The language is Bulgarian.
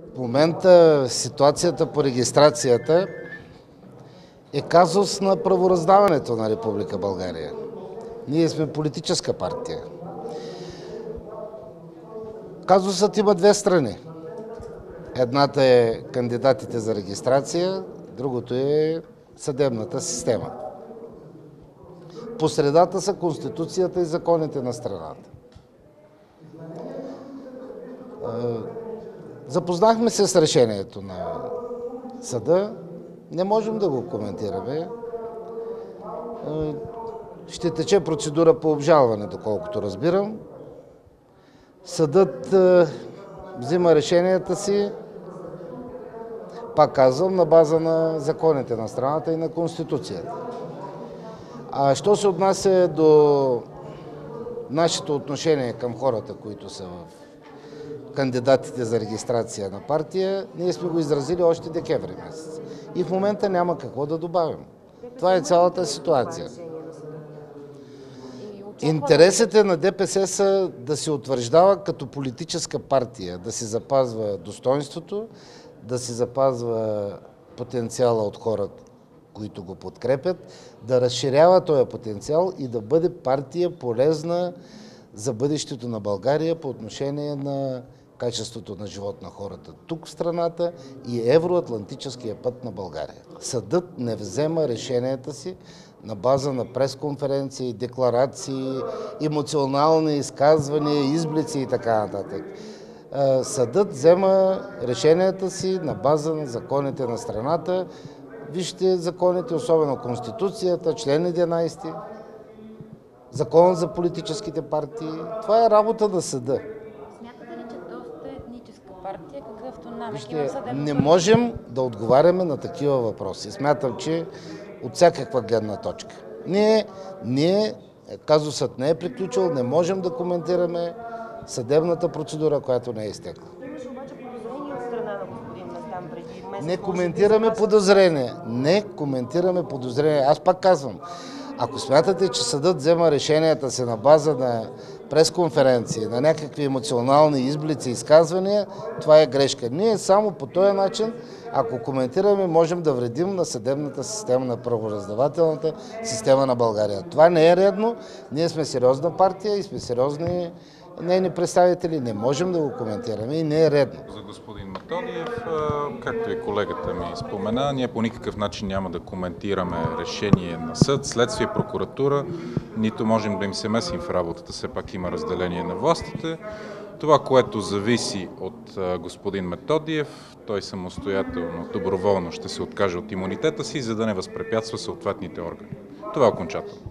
В момента ситуацията по регистрацията е казус на правораздаването на Република България. Ние сме политическа партия. Казусът има две страни. Едната е кандидатите за регистрация, другото е съдебната система. По средата са Конституцията и законите на страната. Запознахме се с решението на съда. Не можем да го коментираме. Ще тече процедура по обжалване, доколкото разбирам. Съдът взима решенията си, пак казвам, на база на законите на страната и на Конституцията. А що се отнася до нашето отношение към хората, които са в кандидатите за регистрация на партия, ние сме го изразили още декември месец. И в момента няма какво да добавим. Това е цялата ситуация. Интересите на ДПС са да се утвърждава като политическа партия, да се запазва достойнството, да се запазва потенциала от хората, които го подкрепят, да разширява този потенциал и да бъде партия полезна за бъдещето на България по отношение на качеството на живот на хората тук в страната и евроатлантическия път на България. Съдът не взема решенията си на база на пресконференции, декларации, емоционални изказвания, изблици и така нататък. Съдът взема решенията си на база на законите на страната. Вижте законите, особено Конституцията, член 11, Закон за политическите партии. Това е работа на съда. Смятате ли, че доста етническа партия, какъвто намек има Вижте, съдебната? не можем да отговаряме на такива въпроси. Смятам, че от всякаква гледна точка. Казусът не е приключил, не можем да коментираме съдебната процедура, която не е изтекла. Имаше обаче подозрение от страна на господин Местан преди месец. Не коментираме подозрение. Не коментираме подозрение. Аз пак казвам, ако смятате, че съдът взема решенията си на база на пресконференции, на някакви емоционални изблици, изказвания, това е грешка. Ние само по този начин, ако коментираме, можем да вредим на съдебната система, на правораздавателната система на България. Това не е редно. Ние сме сериозна партия и сме сериозни нейни представители. Не можем да го коментираме и не е редно. За господин Методиев, както и колегата ми спомена, ние по никакъв начин няма да коментираме решение на съд, следствие, прокуратура, нито можем да им се месим в работата, все пак има разделение на властите. Това, което зависи от господин Методиев, той самостоятелно, доброволно ще се откаже от имунитета си, за да не възпрепятства съответните органи. Това е окончателно.